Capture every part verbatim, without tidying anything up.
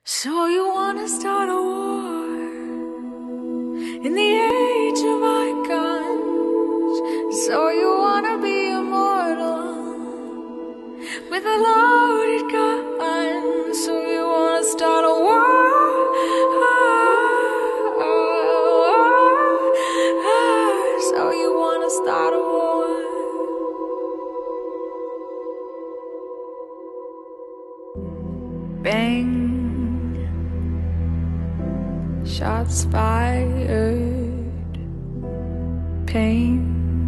So you wanna start a war in the age of icons? So you wanna be immortal with a loaded gun? So you wanna start a war? So you wanna start a war? Bang, shots fired. Pain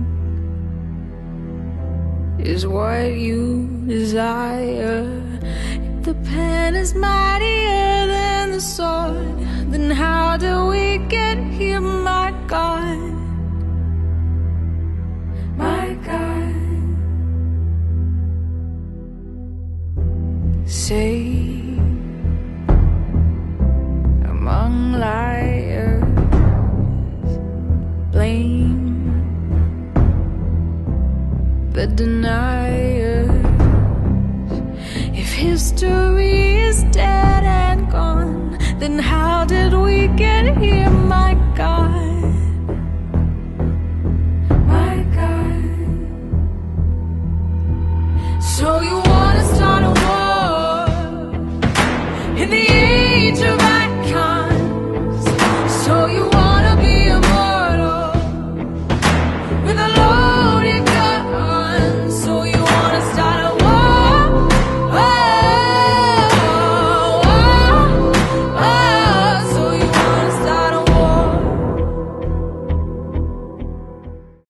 is what you desire. If the pen is mightier than the sword, then how do we get here, my God? My God. Say among liars, blame the deniers. If history